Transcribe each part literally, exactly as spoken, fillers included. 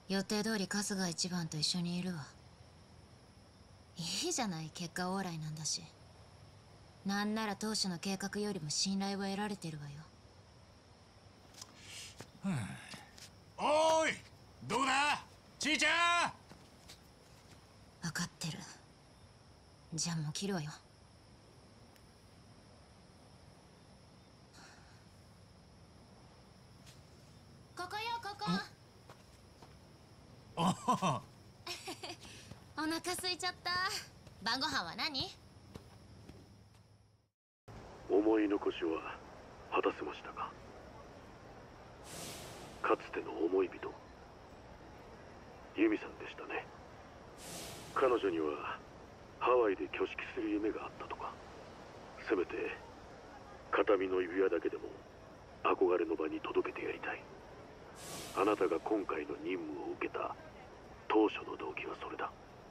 予定通り春日一番と一緒にいるわ。いいじゃない、結果オーライなんだし。なんなら当初の計画よりも信頼は得られてるわよ。 おーい、どうだちーちゃん。 分かってる。じゃあもう切るわよ。ここよ、ここ。 おおお腹空いちゃった。晩ご飯は何？ 思い残しは果たせましたか？かつての思い人ユミさんでしたね。彼女にはハワイで挙式する夢があったとか。せめて形見の指輪だけでも憧れの場に届けてやりたい。あなたが今回の任務を受けた当初の動機はそれだ。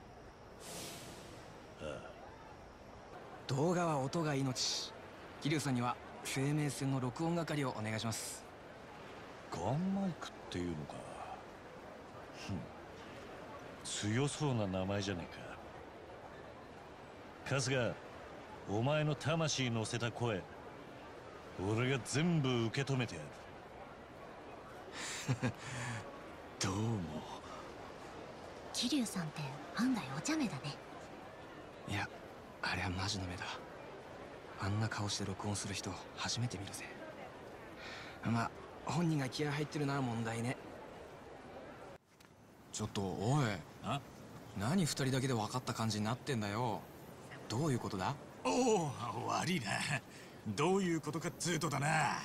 動画は音が命。桐生さんには生命線の録音係をお願いします。 ガンマイクっていうのか。強そうな名前じゃねえか。春日、お前の魂乗せた声、俺が全部受け止めてやる。 どうも。 桐生さんって案外お茶目だね。 いや、あれはマジの目だ。あんな顔して録音する人初めて見るぜ。まあ本人が気合入ってるのは問題ね。ちょっとおい、 あ、 何二人だけで分かった感じになってんだよ。どういうことだ？ おお、悪いな。どういうことかっつうとだな。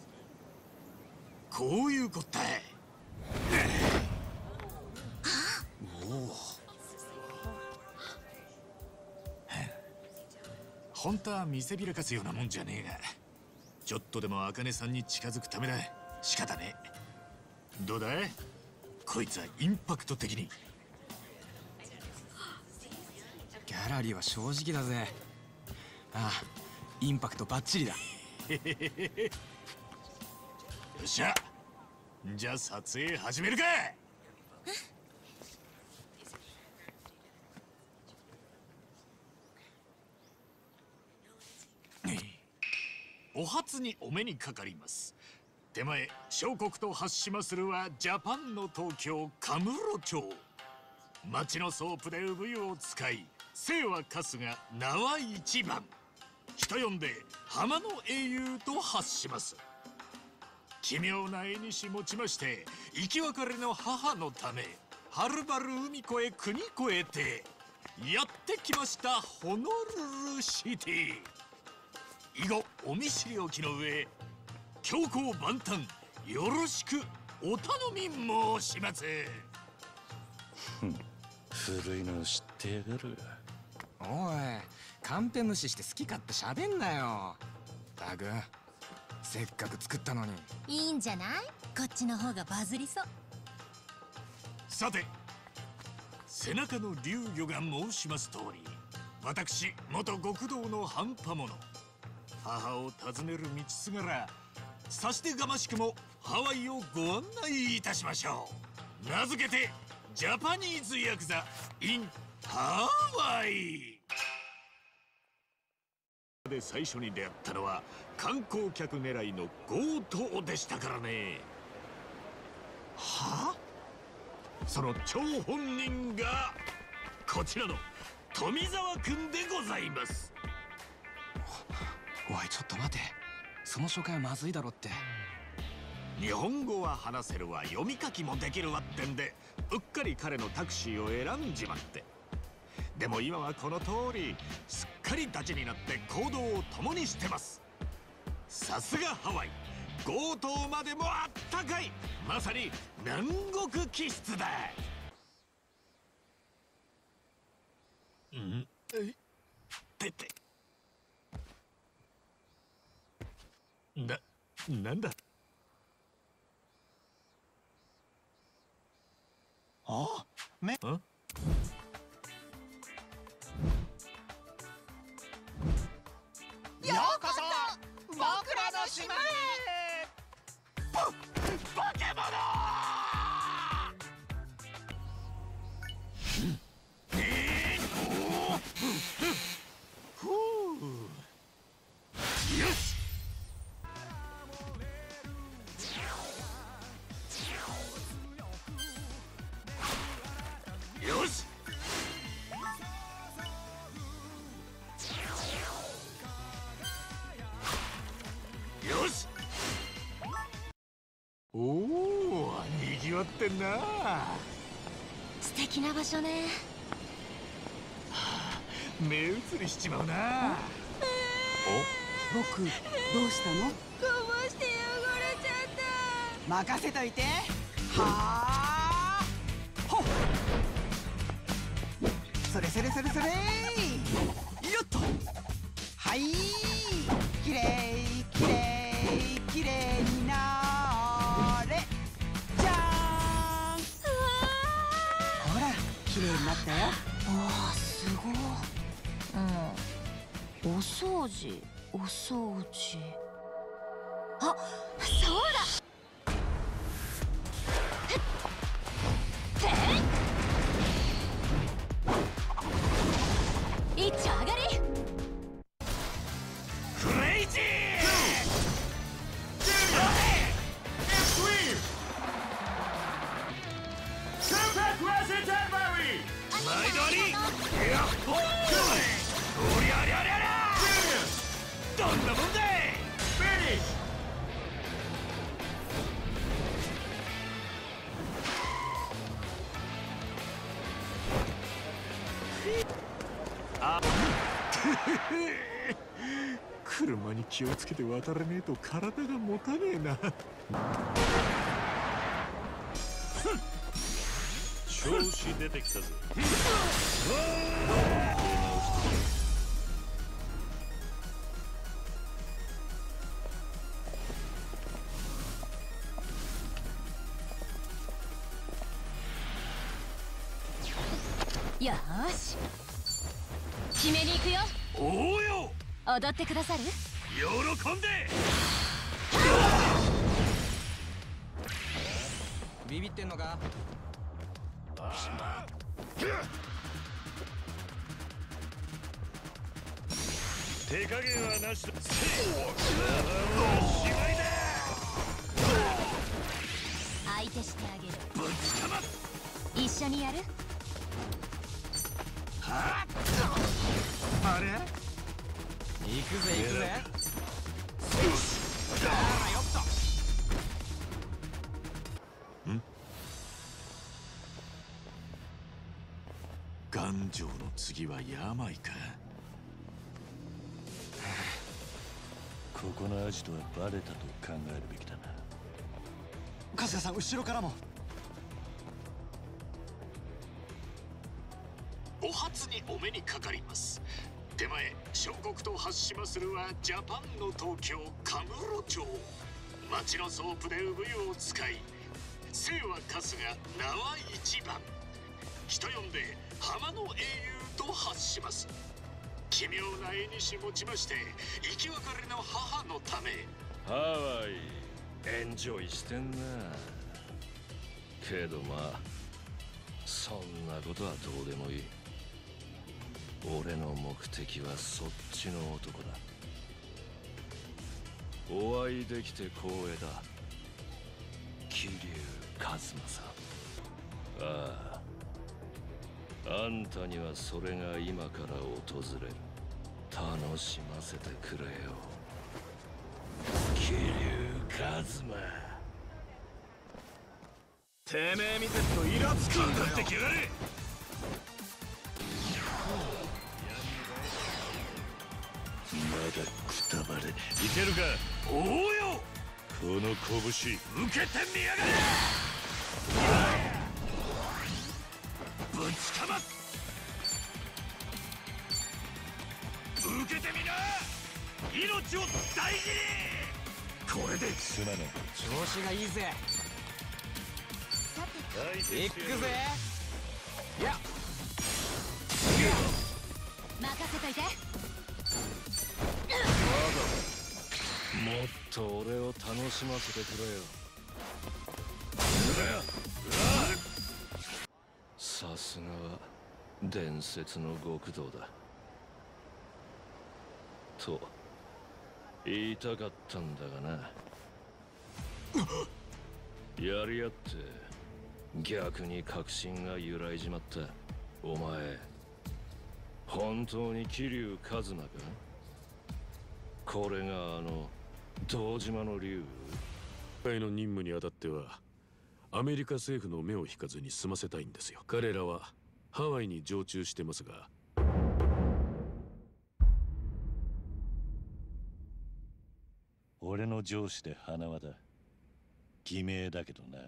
こういうこったい。 おお。 本当は見せびらかすようなもんじゃねえが、ちょっとでも茜さんに近づくためだ。仕方ねえ。どうだい？こいつはインパクト的に。 ギャラリーは正直だぜ。ああ、インパクトバッチリだ。 よっしゃ、じゃあ撮影始めるか。お初にお目にかかります。手前小国と発しまするはジャパンの東京カムロ町。町のソープで産湯を使い、姓は春日、名は一番。人呼んで浜の英雄と発します。奇妙な縁にし持ちまして、生き別れの母のためはるばる海越え国越えてやってきましたホノルルシティ。以後お見知りおきの上、強行万端よろしくお頼み申します。 古いの知ってやがる。 おい、カンペ無視して好き勝手喋んなよ。タグ、せっかく作ったのに。 いいんじゃない？こっちの方がバズりそう。 さて、背中の竜魚が申します通り、私元極道の半端者、母を訪ねる道すがらさしてがましくもハワイをご案内いたしましょう。名付けてジャパニーズヤクザ in ハワイで最初に出会ったのは観光客狙いの強盗でしたからね。はあ？その張本人がこちらの富澤君でございます。 おい、ちょっと待て。その紹介はまずいだろって。 日本語は話せるわ、読み書きもできるわってんで、うっかり彼のタクシーを選んじまって。でも今はこの通りすっかりダチになって行動を共にしてます。さすがハワイ、強盗までもあったかい、まさに南国気質だ。んえててな、なんだ。 あ、め。 ん？ ようこそ僕らの島へ。 バケモノまってんな。 素敵な場所ね。 目移りしちまうな。 僕どうしたの？ こぼして汚れちゃった。 任せといて。はあほっ、それそれそれそれ、よっと、はい、きれいきれいきれいになれ。じゃーん、ほらきれいになったよ。 ああ、すごい。うん、お掃除お掃除。あ、そうだ。一丁上がり。 クレイジー毎度にやっほー、おりゃりゃりゃりゃ、どんなもんだい。車に気をつけて渡れねえと体が持たねえな。 調子出てきたぜ。 よーし、決めに行くよ。 おおよ、 踊ってくださる？ 喜んで。 ビビってんのか？ 手加減はなしだ。おしまいだ。 相手してあげる。 ぶちかま。 一緒にやる？ はあ、あれ行くぜ行くぜ。 だらよっと。ん？頑丈の次は病か。 ここのアジトはバレたと考えるべきだな。 春日さん、後ろからも。 お初にお目にかかります。手前小国と発しまするはジャパンの東京カムロ町。町のソープで産湯を使い、姓は春日、名は一番。人呼んで浜の英雄と発します。奇妙な絵にし持ちまして、生き別れの母のため。 ハワイエンジョイしてんな。けどまあそんなことはどうでもいい。俺の目的はそっちの男だ。お会いできて光栄だ、桐生一馬さん。ああ、あんたにはそれが今から訪れる。楽しませてくれよ、桐生一馬。 てめえ見てるとイラつくんだってきやがれ。 まだくたばれ。いけるか？ おおよ、 この拳受けてみやがれ。ぶちかま。受けてみな。命を大事に。これですまない。 調子がいいぜ。 さて、 行くぜ。いや、 任せといて。 もっと俺を楽しませてくれよ。さすがは伝説の極道だと言いたかったんだがな。やり合って逆に確信が揺らいじまった。お前本当に桐生一馬か？これがあの堂島の竜？今回の任務にあたってはアメリカ政府の目を引かずに済ませたいんですよ。彼らはハワイに常駐してますが、 俺の上司で花輪だ。偽名だけどな。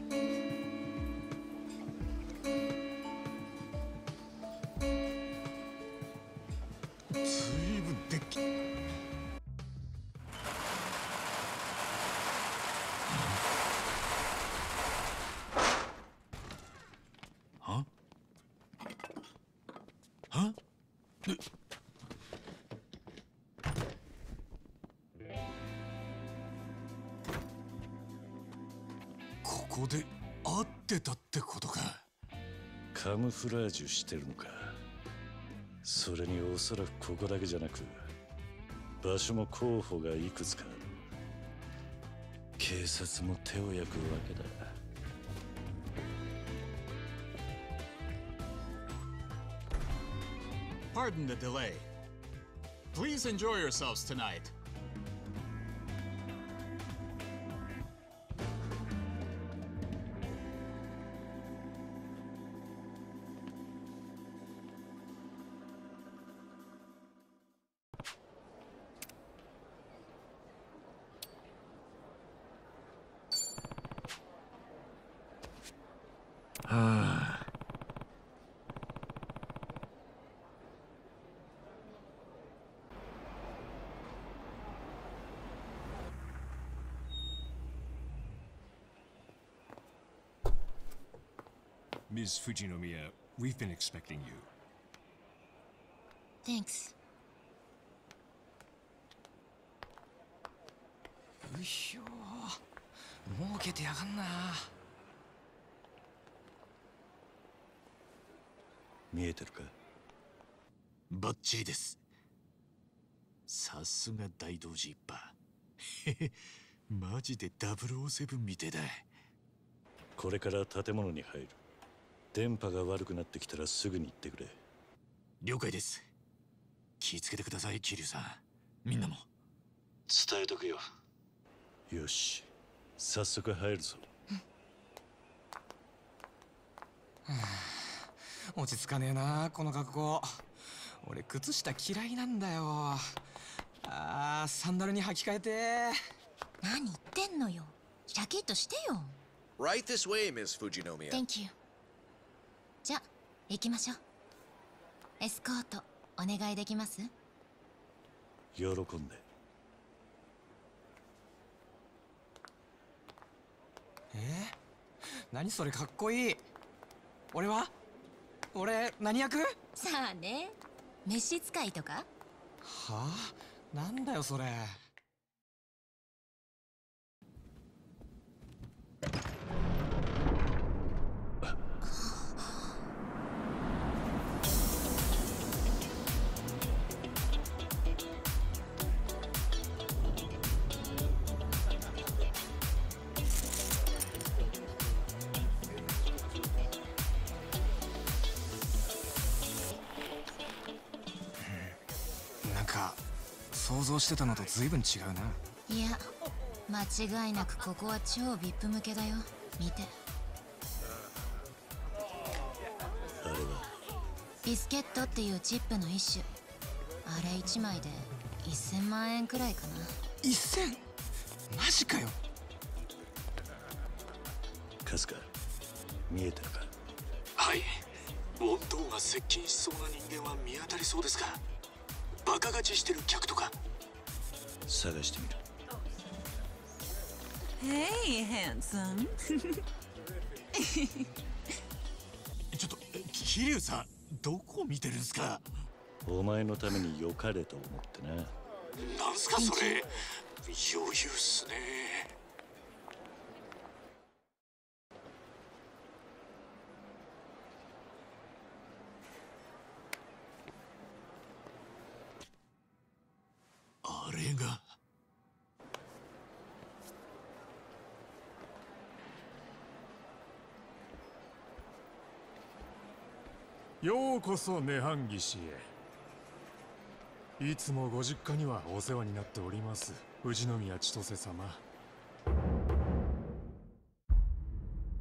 ずいぶんでっきははえここで会ってたってことか。 カムフラージュしてるのか。それにおそらくここだけじゃなく場所も候補がいくつかある。警察も手を焼くわけだ。 Pardon the delay. Please enjoy yourselves tonight. Miz Fujinomiya, we've been expecting you. Thanks. うひょー、儲けてやがんな。 見えてるか。 バッチリです。さすが大道寺一派。へへ、マジでダブルオーセブンみてえだ。 これから建物に入る。電波が悪くなってきたらすぐに行ってくれ。 了解です。気をつけてください、桐生さん。みんなも伝えとくよ。よし、早速入るぞ。 落ち着かねえなこの格好。俺靴下嫌いなんだよ。あー、サンダルに履き替えて。 何言ってんのよ。シャキッとしてよ。 Right this way, Miss Fujinomiya. Thank you. じゃあ行きましょう。エスコートお願いできます？ 喜んで。 えー、何それかっこいい。俺は俺何役？ さあね、召使いとか？ はあ、なんだよそれ。なんか想像してたのと随分違うな。 いや、間違いなくここは超 ブイアイピー 向けだよ。見て。 あれはビスケットっていうチップの一種。あれいちまいでいっせんまんえんくらいかな。 いっせん？マジかよ。 カスカ、見えてるか。 はい。ウォントーが接近しそうな人間は見当たりそうですか？バカ勝ちしてる客とか探してみる。 Hey, handsome. ちょっと桐生さん、どこ見てるんすか？ お前のために良かれと思ってな。 なんすかそれ。余裕っすね。あれがようこそ涅槃義士へ。いつもご実家にはお世話になっております富士宮千歳様。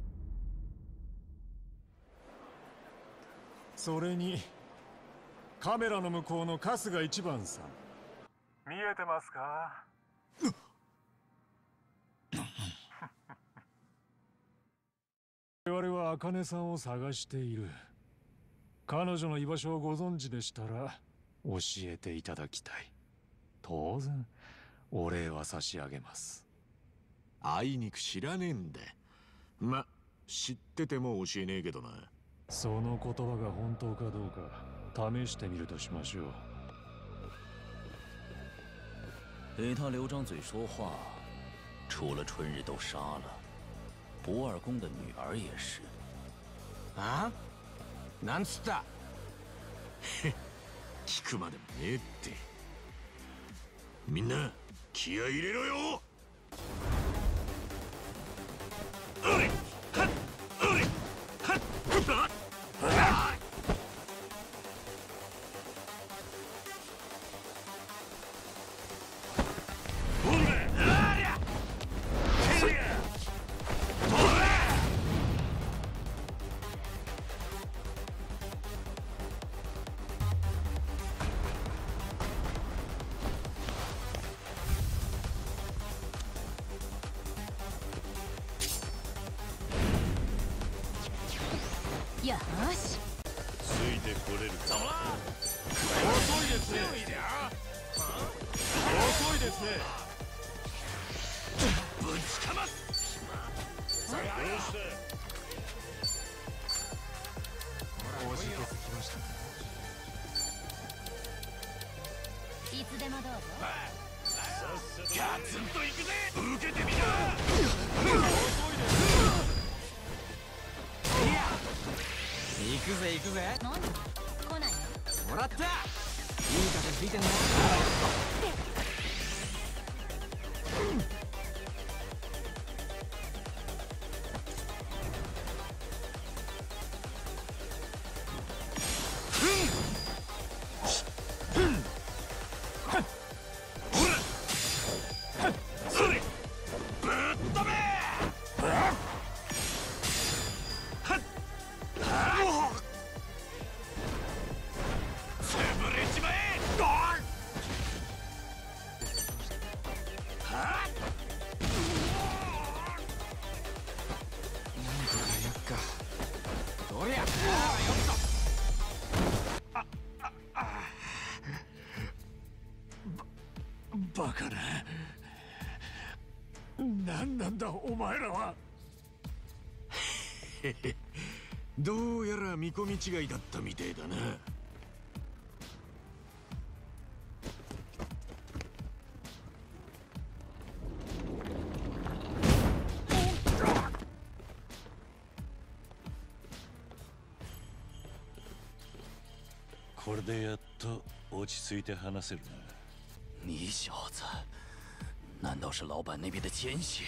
それにカメラの向こうの春日一番さん、見えてますか？我々は茜さんを探している。彼女の居場所をご存知でしたら教えていただきたい。当然お礼は差し上げます。 あいにく知らねえんだ。ま、知ってても教えねえけどな。 その言葉が本当かどうか試してみるとしましょう。 给他留张嘴说话，除了春日都杀了，不二公的女儿也是。 あ？なんつった？ 聞くまでもねえって。みんな気合い入れろよ。うれはっうれはっはっよーし。 ついてこれるか。 遅いですね。遅いですね。 ぶちかます。 どうした？ おじけづきました。 いつでもどうぞ。 ガツンといくぜ。受けてみな。 遅いです。 行くぜ行くぜ。 何？来ない？ もらった。いい風吹いてんな。 バカな。何なんだお前らは。どうやら見込み違いだったみてえだな。 これでやっと落ち着いて話せるな。 你小子，难道是老板那边的奸细？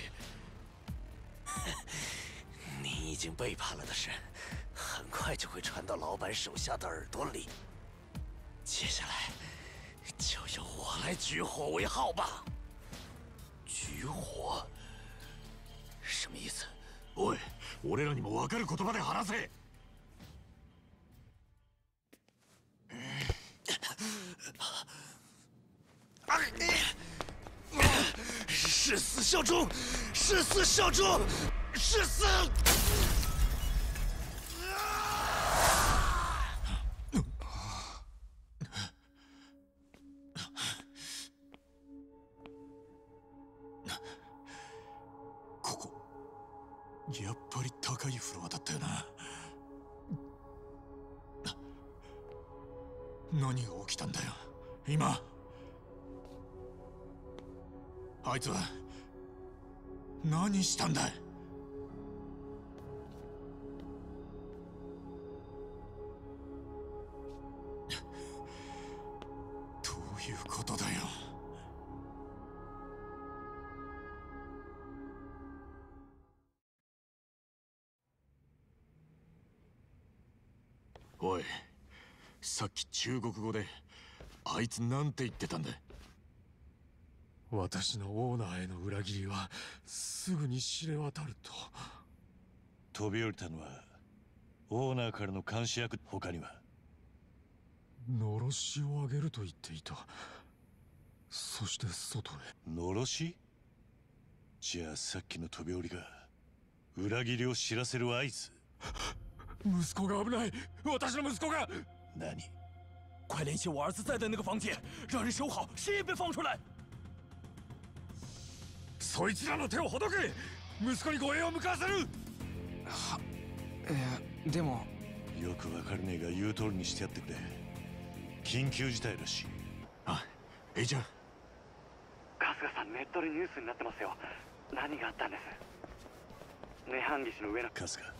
你已经背叛了的事，很快就会传到老板手下的耳朵里。接下来，就由我来举火为号吧。举火？什么意思？ おい、俺らにも分かる言葉で話せ。 誓死效忠，誓死效忠，誓死！ ここやっぱり高いフロアだったよな。何が起きたんだよ今。あいつは何したんだい。どういうことだよ。おい、さっき中国語であいつなんて言ってたんだ。 私のオーナーへの裏切りはすぐに知れ渡ると。 飛び降りたのはオーナーからの監視役、他には？ のろしをあげると言っていた。そして外へ。 のろし？じゃあさっきの飛び降りが裏切りを知らせる合図。 息子が危ない。私の息子が。 何？ 快联系我儿子在的那个房间，让人守好，谁也别放出来。 そいつらの手をほどけ。息子に護衛を向かわせる。 は、いやでもよくわかるねえが言う通りにしてやってくれ。緊急事態らしい。 あ、えいちゃん。 春日さん、ネットでニュースになってますよ。何があったんです？涅槃義士の上の春日。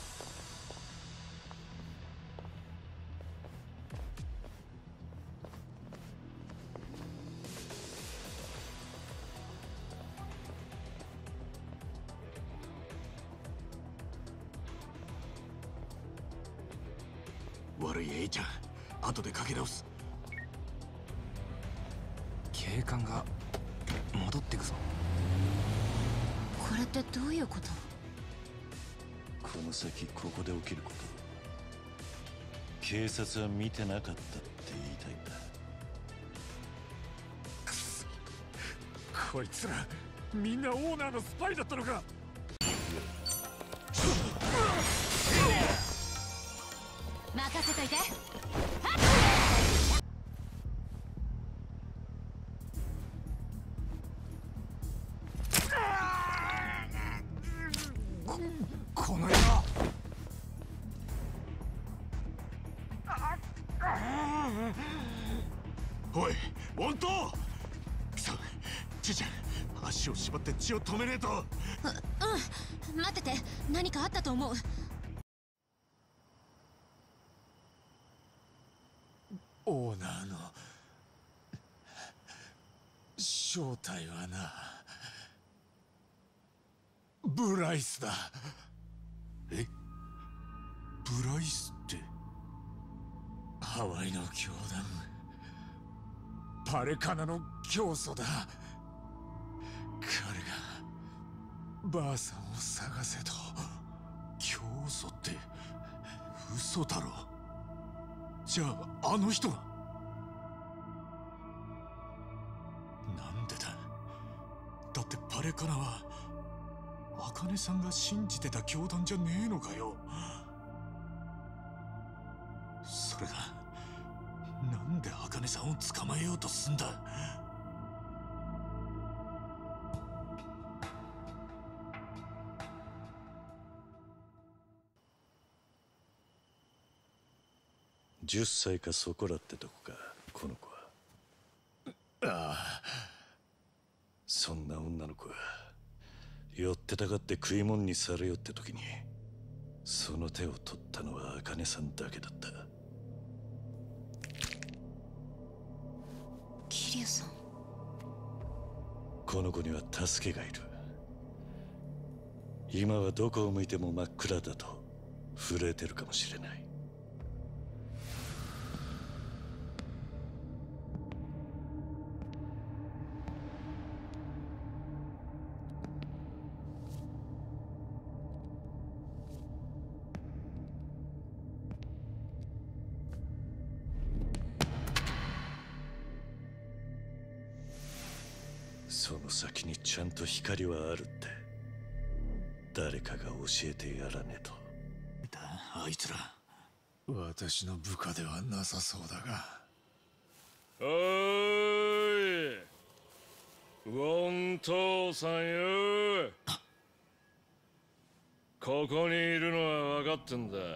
悪い、えいちゃん。後でかけ直す。 警官が戻ってくぞ。 これってどういうこと？ この先ここで起きること、警察は見てなかったって言いたいんだ。 くそ、こいつらみんなオーナーのスパイだったのか。 任せといて。 この野郎。 おい、本当。さあ、ちいちゃん、足を縛って血を止めねえと。 う、うん、待ってて。何かあったと思う。 オーナーの正体はな、ブライスだ。 え？ブライスって？ ハワイの教団、パレカナの教祖だ。彼がばあさんを探せと。 教祖って嘘だろ。じゃああの人が。なんでだ。だってパレカナは茜さんが信じてた教団じゃねえのかよ。それがなんで茜さんを捕まえようとすんだ。 じゅっさいかそこらってとこか、この子は。 ああ、 そんな女の子が寄ってたかって食い物にされよって時にその手を取ったのは茜さんだけだった。 桐生さん。 この子には助けがいる。今はどこを向いても真っ暗だと震えてるかもしれない。その先にちゃんと光はあるって誰かが教えてやらねえと。 あいつら私の部下ではなさそうだが。 おーい、ウォン父さんよ。ここにいるのは分かってんだ。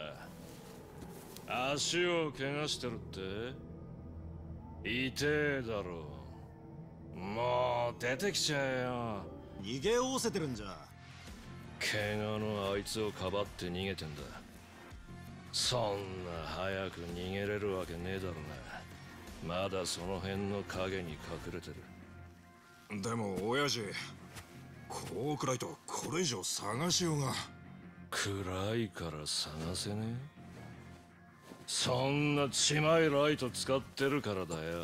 足を怪我してるって痛えだろ。もう出てきちゃえよ。 逃げおおせてるんじゃ。 怪我のあいつをかばって逃げてんだ。そんな早く逃げれるわけねえだろな。まだその辺の影に隠れてる。 でも親父、こう暗いとこれ以上探しようが。 暗いから探せねえ。そんなちまいライト使ってるからだよ。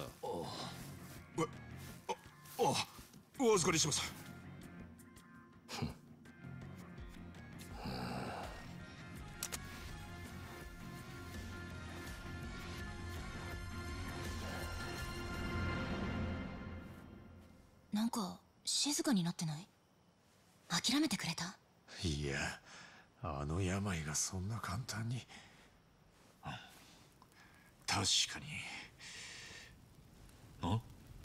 あ、お預かりします。 なんか静かになってない？諦めてくれた？ いや、あの病がそんな簡単に。 確かに。あ？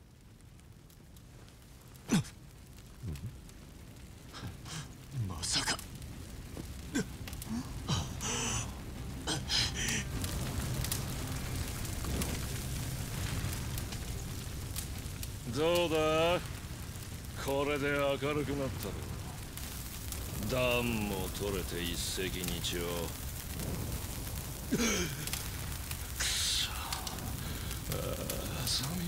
まさか。 どうだ、これで明るくなったろ。暖も取れて一石二鳥。くそ、ああ寒い。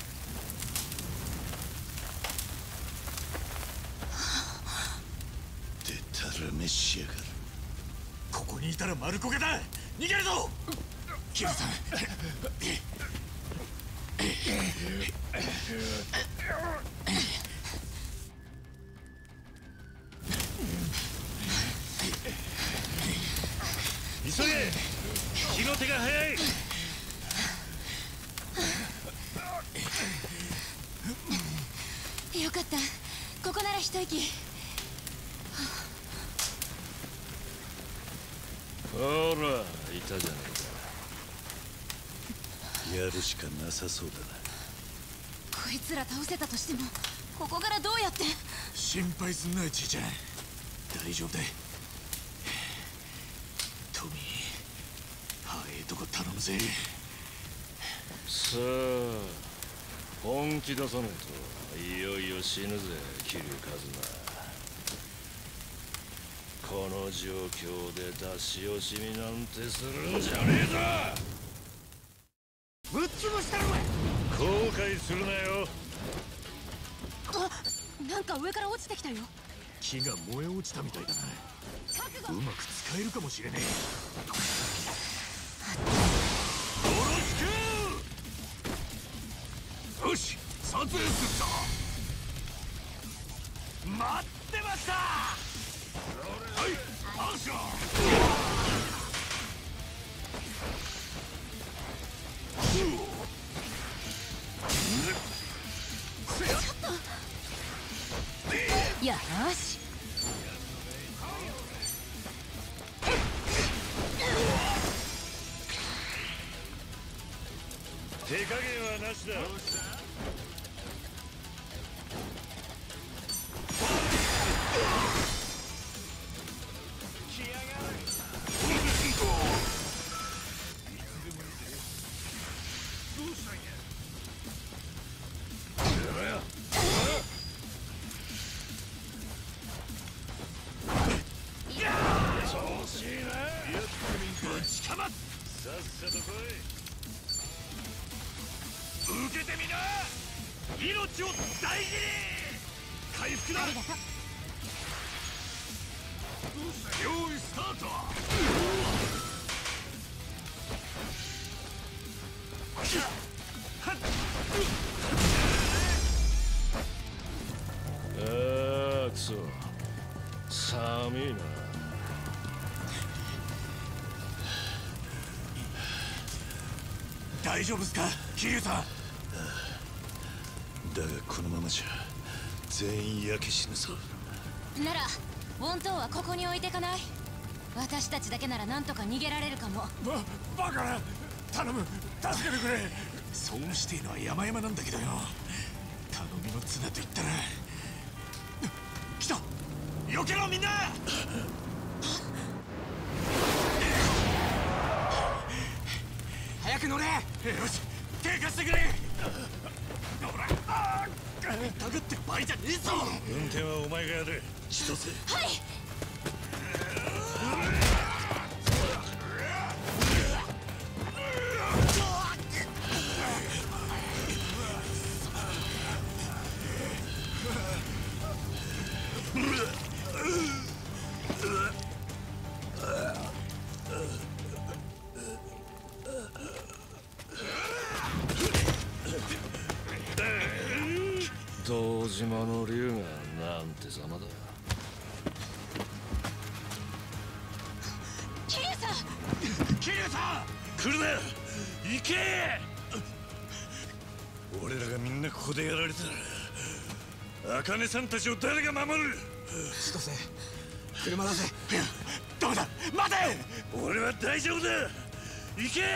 でたらめしやがる。ここにいたら丸焦げだ。逃げるぞ。キルさん。 急げ、火の手が早い。 よかった、ここなら一息。 ほら、いたじゃねえか。やるしかなさそうだな。 こいつら倒せたとしても、ここからどうやって。 心配すんな、じいちゃん。大丈夫だ。トミー、早いとこ頼むぜ。 さあ、本気出さねえといよいよ死ぬぜ、桐生一馬。この状況で出し惜しみなんてするんじゃねえぞ。 ぶっ潰したろ。 後悔するなよ。 あ、なんか上から落ちてきたよ。 木が燃え落ちたみたいだな。うまく使えるかもしれねえ。よろしく。よし、撮影するぞ。待ってました。はい、アシャよーし。 手加減はなしだ。 命を大事に。回復だ。用意スタート。 ああ、くそ、寒いな。 大丈夫っすか、桐生さん。 だがこのままじゃ全員焼け死ぬぞ。 ならウォントーはここに置いてかない？私たちだけならなんとか逃げられるかも。 ババカな、頼む、助けてくれ。そうしていのは山々なんだけどよ。頼みの綱と言ったら。来た、避けろみんな。 早く乗れ。 よし、手貸してくれ。ほら、あー、たぐってる場合じゃねえぞ。 運転はお前がやれ、千歳。 はい。 堂島の竜がなんて様だ。 桐生さん、 桐生さん、 来るな、行け。俺らがみんなここでやられたら茜さんたちを誰が守る？ 千歳、車だぜ。 ダメだ、待て！ 俺は大丈夫だ。行け！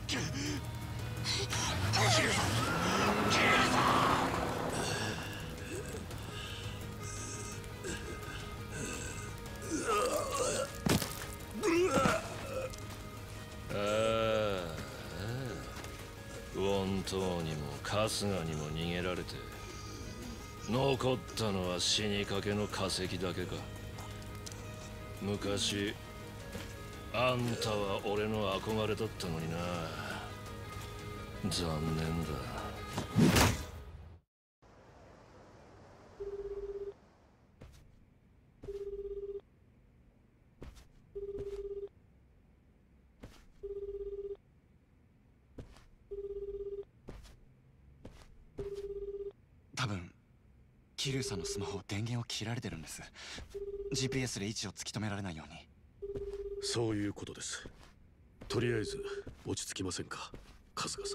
ああ、本当にも春日にも逃げられて、残ったのは死にかけの化石だけか。昔あんたは俺の憧れだったのにな。残念だ。 多分桐生さんのスマホ電源を切られてるんです。 ジーピーエス で位置を突き止められないように。 そういうことです。とりあえず落ち着きませんか、春日さ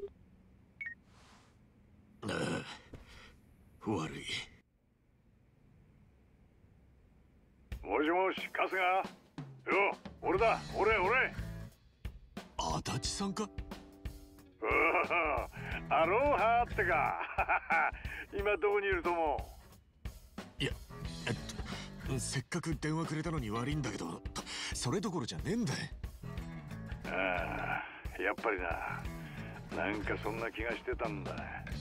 ん。ああ、悪い。 もしもし、春日。よ、俺だ、俺俺。 足立さんか？ おお、アロハってか。今どこにいると思う？いや、えっとせっかく電話くれたのに悪いんだけど、それどころじゃねえんだよ。 ああ、やっぱりな。なんかそんな気がしてたんだ。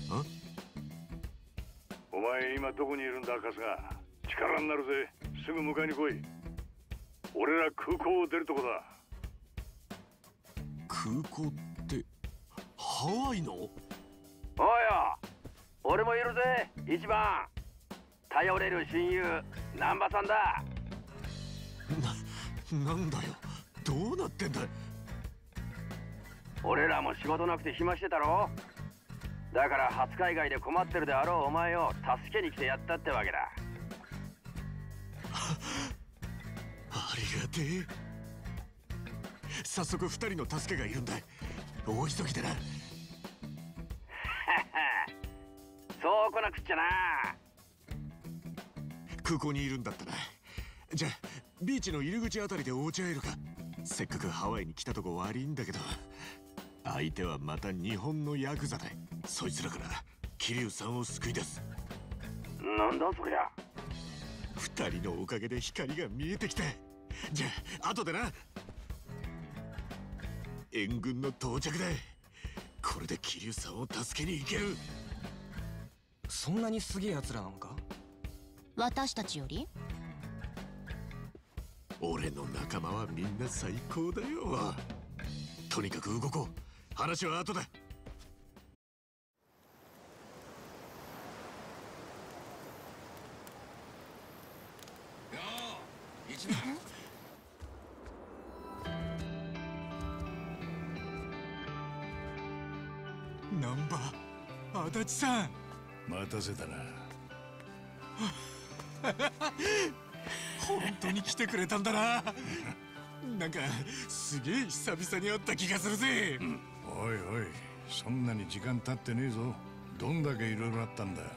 お前今どこにいるんだ、春日。力になるぜ。すぐ迎えに来い。俺ら空港を出るとこだ。 空港ってハワイの？おうよ、 俺もいるぜ、一番。頼れる親友、難波さんだ。 な、なんだよ、どうなってんだ。 俺らも仕事なくて暇してたろ。だから初海外で困ってるであろうお前を助けに来てやったってわけだ。 ありがてえ。早速二人の助けがいるんだ。大急ぎでな。 そう来なくっちゃな。 空港にいるんだったな。じゃあビーチの入り口あたりでお茶会えるか。せっかくハワイに来たとこ悪いんだけど、相手はまた日本のヤクザだ。そいつらから桐生さんを救い出す。 なんだそりゃ。 二人のおかげで光が見えてきた。じゃあ後でな。援軍の到着だ。これで桐生さんを助けに行ける。 そんなにすげえ奴らなのか？ 私たちより？ 俺の仲間はみんな最高だよ。とにかく動こう。話は後だ。 一番難波、足立さん。 待たせたな。 本当に来てくれたんだな。なんかすげえ久々に会った気がするぜ。うん、 おいおい、そんなに時間経ってねえぞ。どんだけいろいろあったんだ。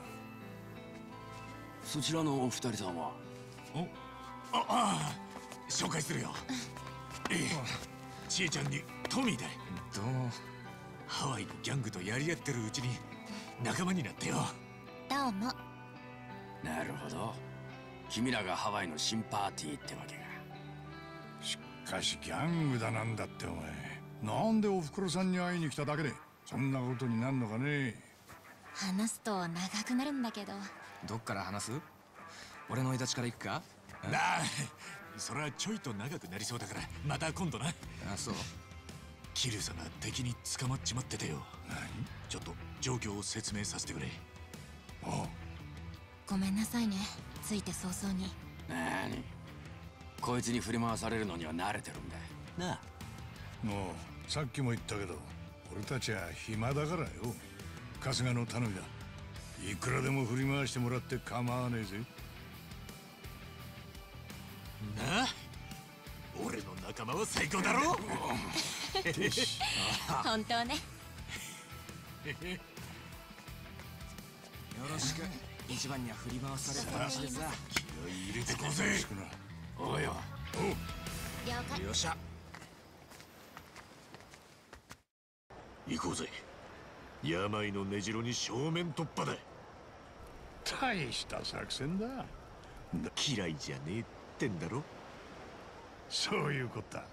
そちらのお二人さんは？ お、ああ、紹介するよ。ええ、ちえちゃんにトミーだ。 どうも。 ハワイのギャングとやり合ってるうちに仲間になってよ。 どうも。 なるほど。君らがハワイの新パーティーってわけか。 しかしギャングだなんだってお前、なんでおふくろさんに会いに来ただけでそんなことになるのかね。 話すと長くなるんだけど。 どっから話す？俺の生い立ちから行くか？ なあ、それはちょいと長くなりそうだからまた今度な。 あ、そう。 桐生さんが敵に捕まっちまっててよ。何？ちょっと状況を説明させてくれ。 おう。 ごめんなさいね、ついて早々に。 なに、こいつに振り回されるのには慣れてるんだなあ。 もうさっきも言ったけど、俺たちは暇だからよ。春日の頼みだ。いくらでも振り回してもらって構わねえぜ。 なあ、俺の仲間は最高だろ。よし本当ね。 よろしく。 一番には振り回されっぱなしでさ。 気合い入れてこうぜ。おいよ。 了解。 よっしゃ。 行こうぜ。病の根城に正面突破だ。 大した作戦だ。 嫌いじゃねえってんだろ。 そういうことだ。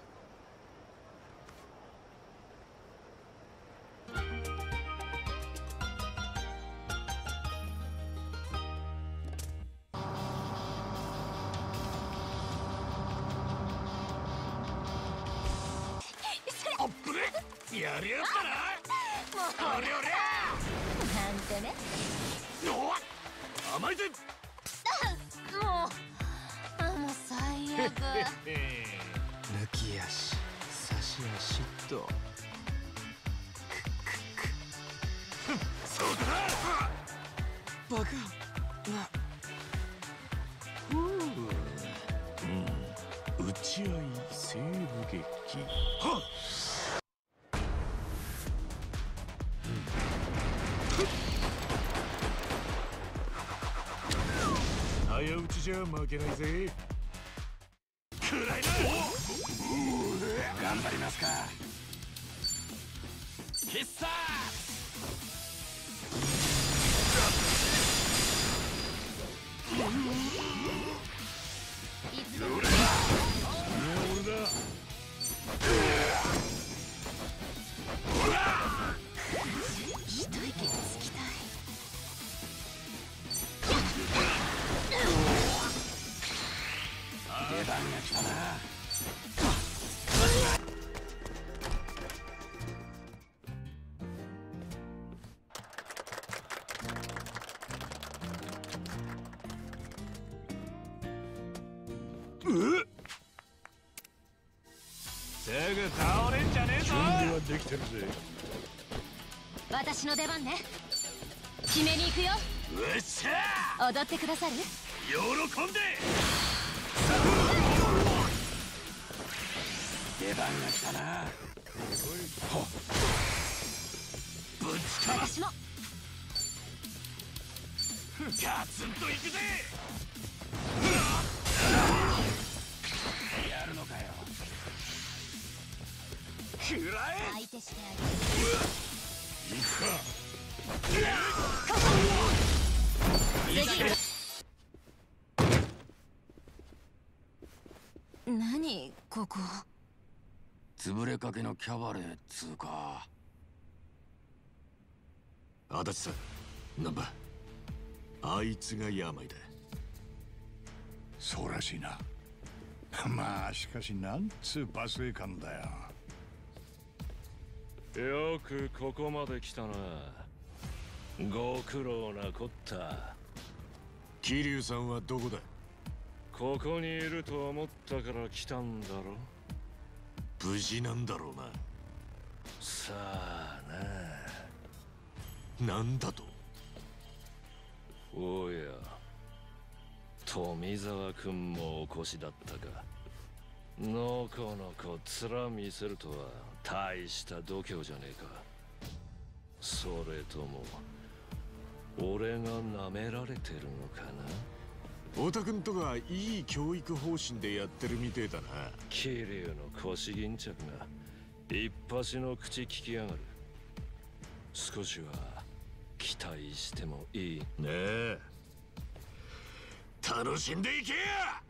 あっぶね。やりやったな。おりおりなんてね。 お甘いぜ。 もうあもう最悪。 抜き足差し足と。 そうだバカな。 うん、打ち合い西部劇。はっ。早打ちじゃ負けないぜ。くらいだ。 頑張りますか。 必殺。 いつでも俺だ。 一息つきたい。 出番が来たな。 すぐ倒れんじゃねえぞ。 準備はできてるぜ。 私の出番ね。決めに行くよ。 うっしゃ。 踊ってくださる？ 喜んで。 出番が来たな。 ぶちか私も。 ガツンといくぜ。 やるのかよ。 くらえ。 相手してあげる。 行くか。 何ここ。 潰れかけのキャバレーっつうか。 足立さん、なんばあいつが病だ。 そうらしいな。まあしかしなんつうバスエ感だよ。 よくここまで来たな。ご苦労なこった。 桐生さんはどこだ。 ここにいると思ったから来たんだろ。 無事なんだろうな。 さあな。なんだと。 おや、富沢君もお越しだったか。のこのこ面見せるとは大した度胸じゃねえか。それとも俺が舐められてるのかな。 太田君とかいい教育方針でやってるみてえだな。 桐生の腰巾着が一発の口聞きやがる。少しは期待してもいい。 ねえ、楽しんでいけや。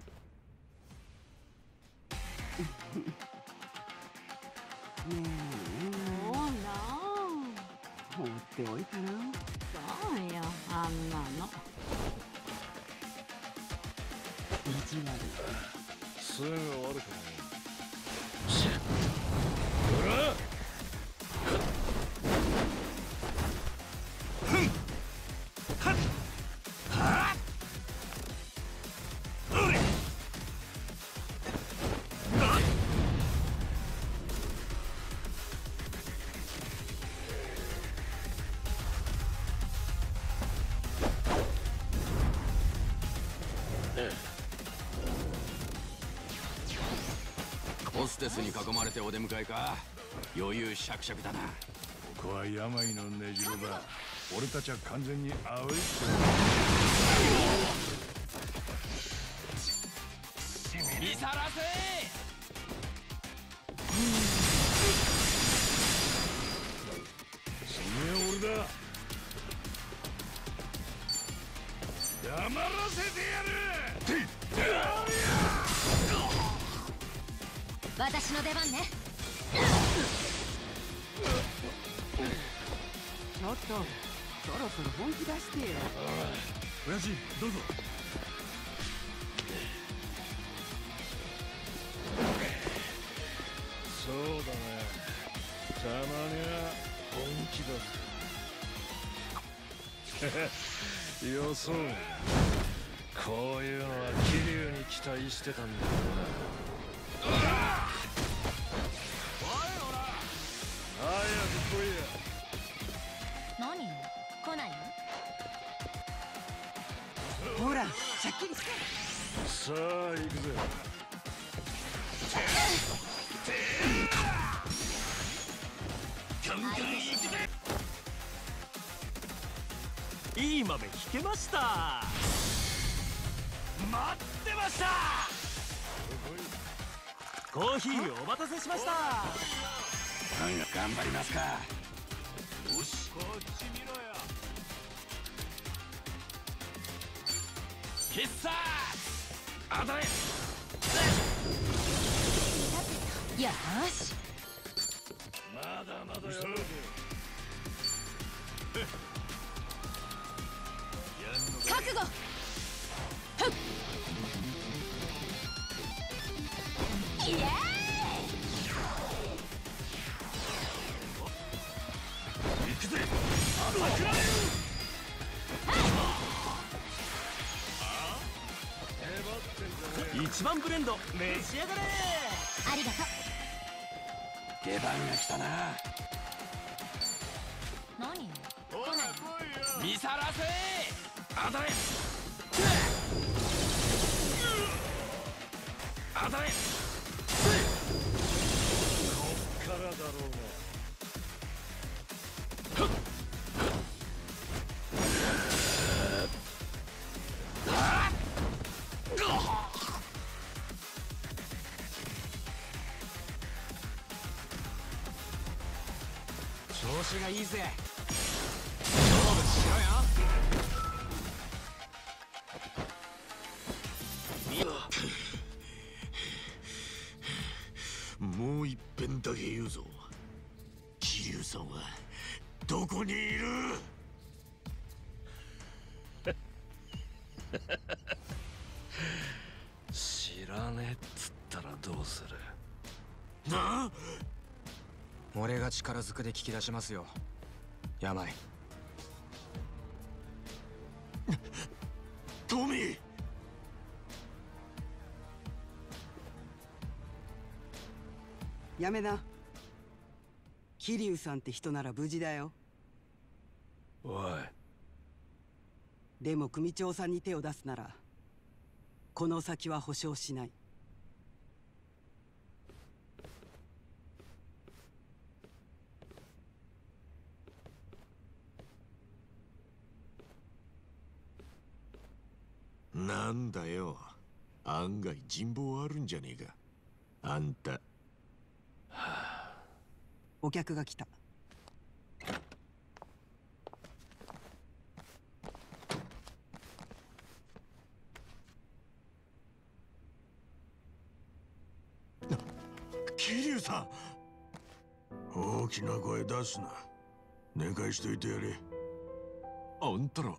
ねえ、そうな放っておいたら。 そうよ、あんなの。 意地悪。 すぐ終わるからね。しゃほらホステスに囲まれてお出迎えか。余裕しゃくしゃくだな。 ここは病の根城だ。俺たちは完全にアウェイしてる。 見さらせ。 次は俺だ。黙らせてやる。 私の出番ね。 ちょっとそろそろ本気出してよ。 親父どうぞ。 そうだね、たまには本気だぜ。予想、こういうのは桐生に期待してたんだよな。おいほら、早く来いや。 何？来ないの？ ほら、しゃっきりして。 さあ行くぜ。ガンガン行くぜ。 いい豆聞けました。待ってました。コーヒーお待たせしました。 頑張りますか。 よし、こっち見ろよ。 必殺当たれ。 よし。 まだまだやろうぜ。 覚悟。ふっ。イエーイ。 行くぜ。朝倉。 一番ブレンド召し上がれ。 ありがとう。 出番が来たな。 何？来ない。 見さらせ。当たれ。当たれ。 こっからだろうが。 調子がいいぜ。勝負しろよ。もう一遍だけ言うぞ。桐生さんはどこにいる？ 知らねえっつったらどうする？ なあ？ 俺が力ずくで聞き出しますよ、病。 トミー。 やめな。桐生さんって人なら無事だよ。 おい。 でも組長さんに手を出すならこの先は保証しない。 なんだよ、案外人望あるんじゃねえかあんた。はあ、お客が来た。 桐生さん。大きな声出すな。寝かしといてやれ。あんたら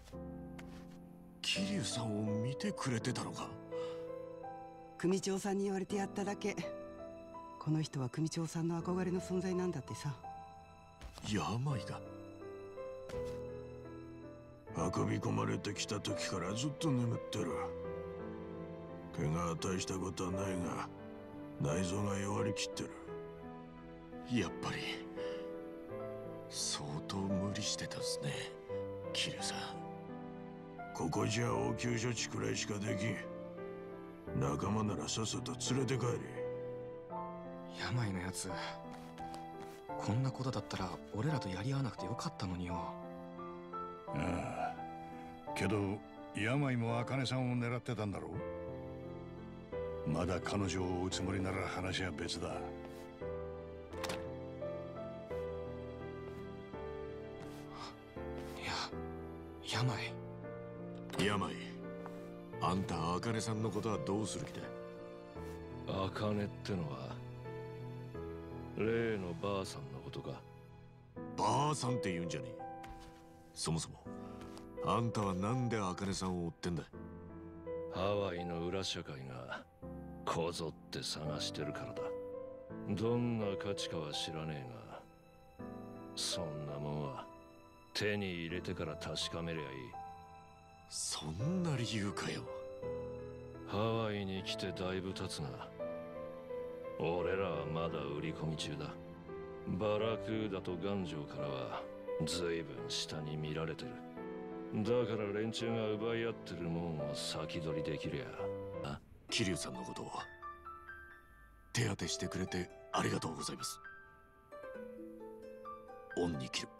桐生さんを見てくれてたのか？ 組長さんに言われてやっただけ。この人は組長さんの憧れの存在なんだってさ。 病が運び込まれてきた時からずっと眠ってる。怪我は大したことはないが内臓が弱りきってる。やっぱり相当無理してたっすね、桐生さん。ここじゃ応急処置くらいしかできん。仲間ならさっさと連れて帰れ。 病のやつ、こんなことだったら俺らとやり合わなくてよかったのによ。 ああ、けど病も茜さんを狙ってたんだろう。まだ彼女を追うつもりなら話は別だ。 いや、病病。あんた茜さんのことはどうする気だ？ 茜ってのは例のばあさんのことか。 ばあさんって言うんじゃねえ。そもそもあんたはなんで茜さんを追ってんだ？ ハワイの裏社会がこぞって探してるからだ。どんな価値かは知らねえが、そんなもんは手に入れてから確かめりゃいい。 そんな理由かよ。 ハワイに来てだいぶ経つが、俺らはまだ売り込み中だ。バラクーダとガンジョーからは随分下に見られてる。だから連中が奪い合ってるもんを先取りできりゃ。 あ、桐生さんのことを手当てしてくれてありがとうございます。恩に切る。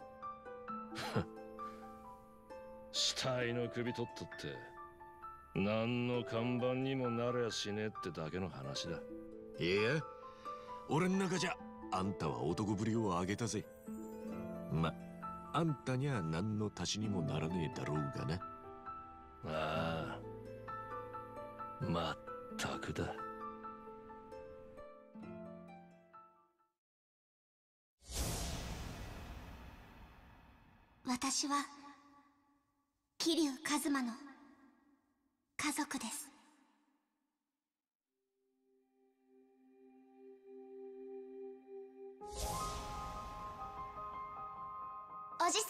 死体の首取ったって何の看板にもなりゃしねえってだけの話だ。 いや、俺ん中じゃあんたは男ぶりをあげたぜ。ま、あんたには何の足しにもならねえだろうがな。 ああ、まったくだ。 私は桐生一馬の家族です。おじさ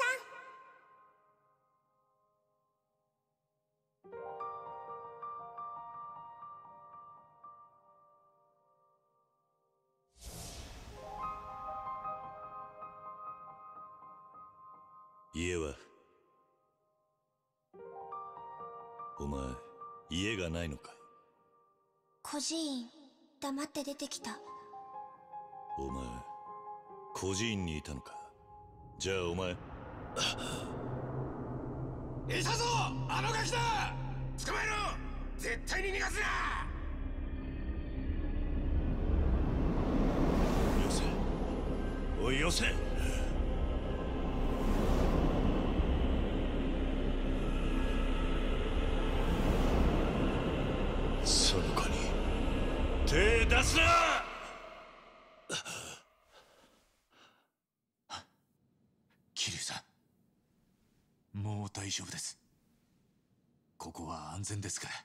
ん。家は？お前、家がないのかい？ 孤児院、黙って出てきた。 お前、孤児院にいたのか。じゃあお前、いたぞ、あのガキだ。捕まえろ。絶対に逃がすな。 よせ、おいよせ。その子に手出すな。 桐生さん、もう大丈夫です。ここは安全ですから。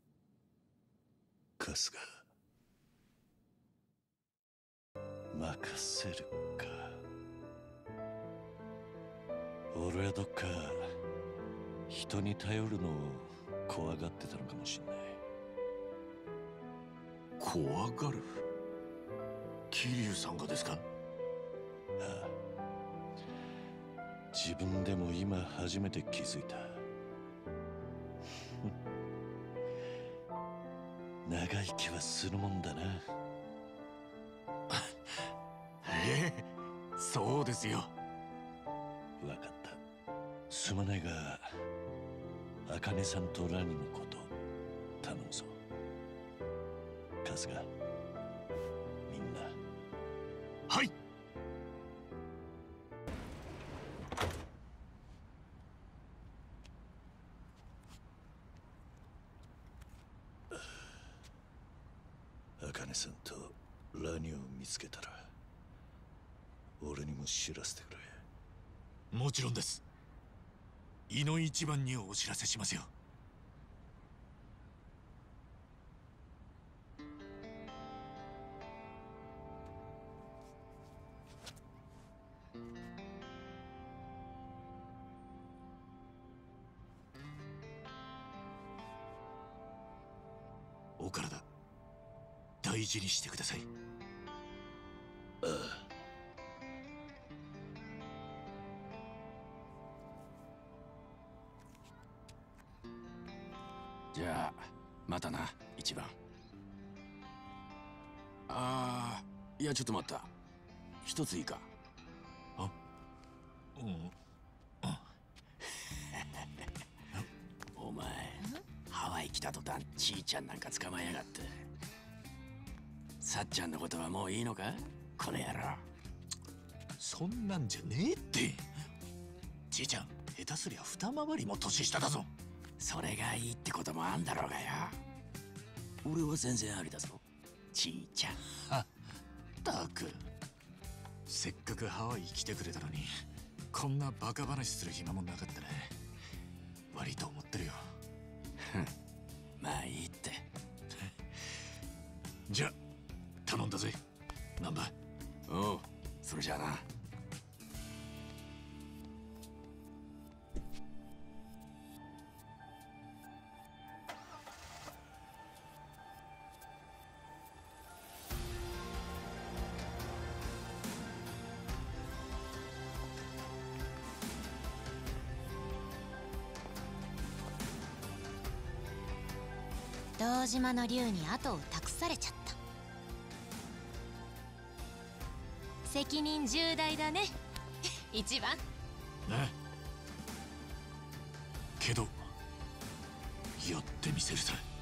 春日、任せるか。俺はどっか人に頼るのを怖がってたのかもしんない。 怖がる？桐生さんがですか？ああ、自分でも今初めて気づいた。長生きはするもんだな。 ええ、そうですよ。 わかった。すまないが、茜さんとラニのこと頼むぞ。春日、みんな。 はい。 茜さんとラニを見つけたら俺にも知らせてくれ。 もちろんです。井の一番にお知らせしますよ。お体大事にしてください。 ああ。 じゃあまたな、一番。ああ、いやちょっと待った。一ついいか？ あ、うん。 お前ハワイ来た途端ちいちゃんなんか捕まえやがって。さっちゃんのことはもういいのかこの野郎。 そんなんじゃねえって。じいちゃん下手すりゃ二回りも年下だぞ。 それがいいってこともあんだろうがよ。俺は全然ありだぞちいちゃん。 はったくせっかくハワイ来てくれたのにこんなバカ話する暇もなかったね。悪いと思ってるよ。 まあいいってじゃあ頼んだぜナンバー。 おうそれじゃあな。 堂島の竜に後を託されちゃった。責任重大だね一番。 ねけどやってみせるさ。